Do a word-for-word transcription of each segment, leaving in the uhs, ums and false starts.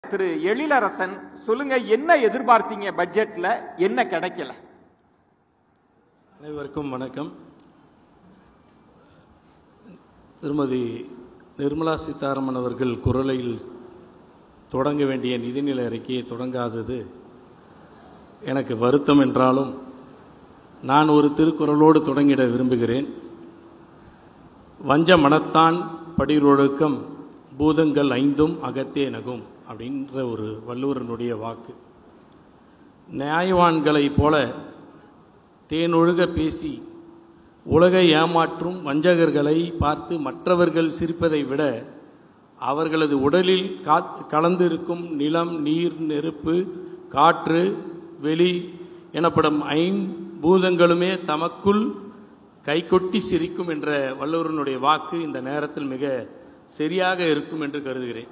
திரு எழிலரசன், சொல்லுங்க, என்ன எதிர்பார்த்தீங்க பட்ஜெட்ல, என்ன கிடைக்கல? அனைவருக்கும் வணக்கம். திருமதி நிர்மலா சீதாராமன் அவர்கள் குரலையில் தொடங்க வேண்டிய நிதிநிலை அறிக்கையை தொடங்காதது எனக்கு வருத்தம் என்றாலும் நான் ஒரு திருக்குறளோடு தொடங்கிட விரும்புகிறேன். வஞ்ச மனத்தான் படிரொழுக்கம் பூதங்கள் ஐந்தும் அகத்தே நகும் அப்படின்ற ஒரு வள்ளுவரனுடைய வாக்கு. நியாயவான்களைப் போல தேனொழுக பேசி உலகை ஏமாற்றும் வஞ்சகர்களை பார்த்து மற்றவர்கள் சிரிப்பதை விட அவர்களது உடலில் காத் கலந்து இருக்கும் நிலம், நீர், நெருப்பு, காற்று, வெளி எனப்படும் ஐம்பூதங்களுமே தமக்குள் கைகொட்டி சிரிக்கும் என்ற வள்ளுவரனுடைய வாக்கு இந்த நேரத்தில் மிக சரியாக இருக்கும் என்று கருதுகிறேன்.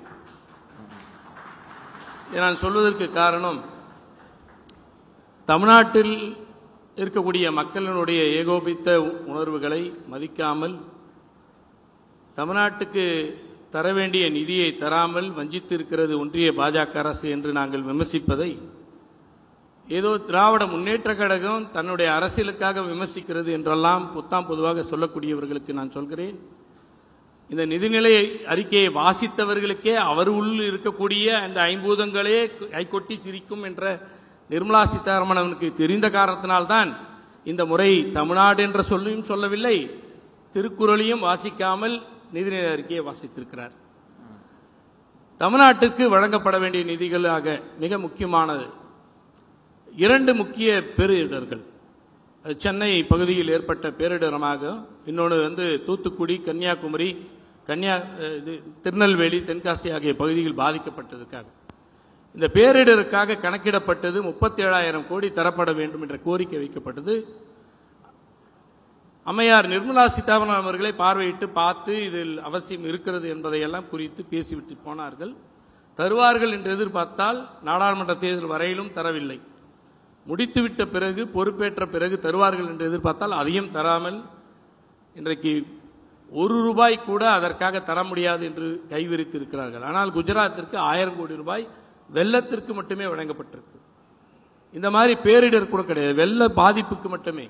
நான் சொல்வதற்கு காரணம், தமிழ்நாட்டில் இருக்கக்கூடிய மக்களினுடைய ஏகோபித்த உணர்வுகளை மதிக்காமல் தமிழ்நாட்டுக்கு தர வேண்டிய நிதியை தராமல் வஞ்சித்து இருக்கிறது ஒன்றிய பாஜக அரசு என்று நாங்கள் விமர்சிப்பதை ஏதோ திராவிட முன்னேற்ற கழகம் தன்னுடைய அரசியலுக்காக விமர்சிக்கிறது என்றெல்லாம் புத்தாம் பொதுவாக சொல்லக்கூடியவர்களுக்கு நான் சொல்கிறேன், இந்த நிதிநிலை அறிக்கையை வாசித்தவர்களுக்கே அவர் உள் இருக்கக்கூடிய அந்த ஐம்பூதங்களே கைகொட்டி சிரிக்கும் என்ற நிர்மலா சீதாராமன் அவனுக்கு தெரிந்த காரணத்தினால்தான் இந்த முறை தமிழ்நாடு என்ற சொல்லையும் சொல்லவில்லை, திருக்குறளையும் வாசிக்காமல் நிதிநிலை அறிக்கையை வாசித்திருக்கிறார். தமிழ்நாட்டிற்கு வழங்கப்பட வேண்டிய நிதிகளாக மிக முக்கியமானது இரண்டு முக்கிய பேரிடர்கள். சென்னை பகுதியில் ஏற்பட்ட பேரிடரமாக, இன்னொன்று வந்து தூத்துக்குடி, கன்னியாகுமரி, கன்னியா இது திருநெல்வேலி, தென்காசி ஆகிய பகுதிகள் பாதிக்கப்பட்டதுக்காக இந்த பேரிடருக்காக கணக்கிடப்பட்டது முப்பத்தி ஏழாயிரம் கோடி தரப்பட வேண்டும் என்ற கோரிக்கை வைக்கப்பட்டது. அம்மையார் நிர்மலா சீதாராமன் அவர்களை பார்வையிட்டு பார்த்து இதில் அவசியம் இருக்கிறது என்பதையெல்லாம் குறித்து பேசிவிட்டு போனார்கள். தருவார்கள் என்று எதிர்பார்த்தால் நாடாளுமன்ற தேர்தல் வரையிலும் தரவில்லை. முடித்துவிட்ட பிறகு, பொறுப்பேற்ற பிறகு தருவார்கள் என்று எதிர்பார்த்தால் அதையும் தராமல் இன்றைக்கு ஒரு ரூபாய் கூட அதற்காக தர முடியாது என்று கைவிரித்து இருக்கிறார்கள். ஆனால் குஜராத்திற்கு ஆயிரம் கோடி ரூபாய் வெள்ளத்திற்கு மட்டுமே வழங்கப்பட்டிருக்கு. இந்த மாதிரி பேரிடர் கூட கிடையாது, வெள்ள பாதிப்புக்கு மட்டுமே.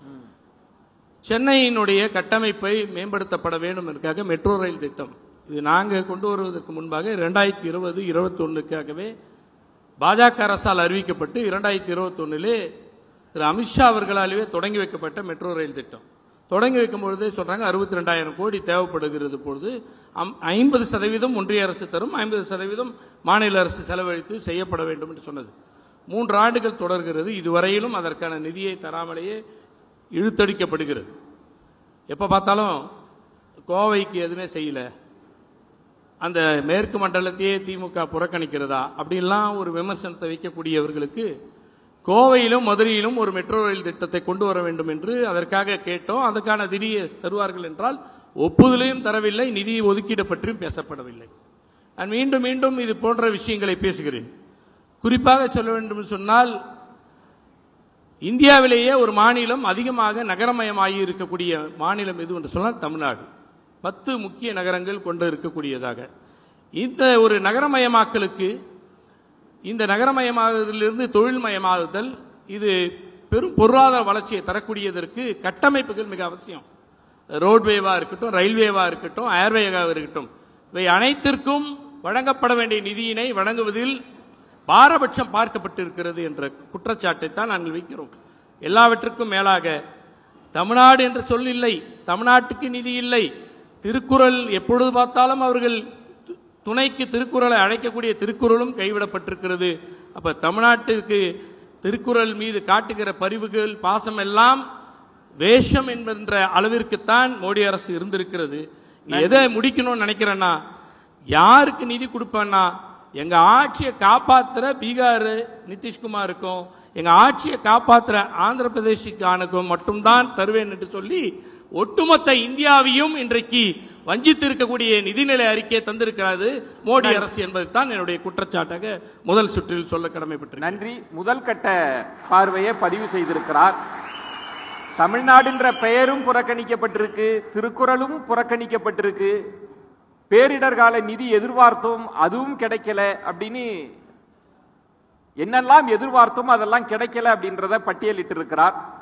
சென்னையினுடைய கட்டமைப்பை மேம்படுத்தப்பட வேண்டும் என்பதற்காக மெட்ரோ ரயில் திட்டம், இது நாங்கள் கொண்டு வருவதற்கு முன்பாக இரண்டாயிரத்தி இருபது இருபத்தி ஒன்றுக்காகவே பாஜக அரசால் அறிவிக்கப்பட்டு இரண்டாயிரத்தி இருபத்தி ஒன்றிலே திரு அமித்ஷா அவர்களாலேயே தொடங்கி வைக்கப்பட்ட மெட்ரோ ரயில் திட்டம். தொடங்கி வைக்கும் பொழுதே சொல்றாங்க அறுபத்தி ரெண்டாயிரம் கோடி தேவைப்படுகிறது. பொழுது ஐம்பது சதவீதம் ஒன்றிய அரசு தரும், ஐம்பது சதவீதம் மாநில அரசு செலவழித்து செய்யப்பட வேண்டும் என்று சொன்னது. மூன்று ஆண்டுகள் தொடர்கிறது. இதுவரையிலும் அதற்கான நிதியை தராமலேயே இழுத்தடிக்கப்படுகிறது. எப்போ பார்த்தாலும் கோவைக்கு எதுவுமே செய்யல, அந்த மேற்கு மண்டலத்தையே திமுக புறக்கணிக்கிறதா அப்படின்லாம் ஒரு விமர்சனத்தை வைக்கக்கூடியவர்களுக்கு கோவையிலும் மதுரையிலும் ஒரு மெட்ரோ ரயில் திட்டத்தை கொண்டு வர வேண்டும் என்று அதற்காக கேட்டோம். அதற்கான நிதியை தருவார்கள் என்றால் ஒப்புதலையும் தரவில்லை, நிதி ஒதுக்கீடு பற்றியும் பேசப்படவில்லை. நான் மீண்டும் மீண்டும் இது போன்ற விஷயங்களை பேசுகிறேன். குறிப்பாக சொல்ல வேண்டும் சொன்னால், இந்தியாவிலேயே ஒரு மாநிலம் அதிகமாக நகரமயமாகி இருக்கக்கூடிய மாநிலம் எது என்று சொன்னால் தமிழ்நாடு. பத்து முக்கிய நகரங்கள் கொண்டு இருக்கக்கூடியதாக இந்த ஒரு நகரமயமாக்கலுக்கு, இந்த நகரமயமாகுதலிருந்து தொழில்மயமாகுதல், இது பெரும் பொருளாதார வளர்ச்சியை தரக்கூடியதற்கு கட்டமைப்புகள் மிக அவசியம். ரோட்வேவா இருக்கட்டும், ரயில்வேவா இருக்கட்டும், ஏர்வேவாக இருக்கட்டும், இவை அனைத்திற்கும் வழங்கப்பட வேண்டிய நிதியினை வழங்குவதில் பாரபட்சம் பார்க்கப்பட்டிருக்கிறது என்ற குற்றச்சாட்டை தான் நாங்கள் வைக்கிறோம். எல்லாவற்றுக்கும் மேலாக தமிழ்நாடு என்ற சொல் இல்லை, தமிழ்நாட்டுக்கு நிதி இல்லை. திருக்குறள் எப்பொழுது பார்த்தாலும் அவர்கள் துணைக்கு திருக்குறளை அழைக்கக்கூடிய திருக்குறளும் கைவிடப்பட்டிருக்கிறது. அப்ப தமிழ்நாட்டிற்கு திருக்குறள் மீது காட்டுகிற பரிவுகள், பாசம் எல்லாம் வேஷம் என்கின்ற அளவிற்குத்தான் மோடி அரசு இருந்திருக்கிறது. எதை முடிக்கணும்னு நினைக்கிறேன்னா, யாருக்கு நிதி கொடுப்பேன்னா, எங்க ஆட்சியை காப்பாற்றுற பீகார் நிதிஷ்குமாருக்கும், எங்க ஆட்சியை காப்பாற்றுற ஆந்திர பிரதேசுக்கானுக்கும் மட்டும்தான் தருவேன் என்று சொல்லி ஒட்டுமொத்த இந்தியாவையும் இன்றைக்கு வஞ்சித்து இருக்கக்கூடிய நிதிநிலை அறிக்கையை தந்திருக்கிறது மோடி அரசு என்பதுதான் என்னுடைய குற்றச்சாட்டாக முதல் சுற்றில் சொல்ல கடமைப்பட்டு. நன்றி. முதல் கட்ட பார்வையை பதிவு செய்திருக்கிறார். தமிழ்நாடுன்ற பெயரும் புறக்கணிக்கப்பட்டிருக்கு, திருக்குறளும் புறக்கணிக்கப்பட்டிருக்கு. பேரிடர் கால நிதி எதிர்பார்த்தோம், அதுவும் கிடைக்கல அப்படின்னு என்னெல்லாம் எதிர்பார்த்தோம் அதெல்லாம் கிடைக்கல அப்படின்றத பட்டியலிட்டு இருக்கிறார்.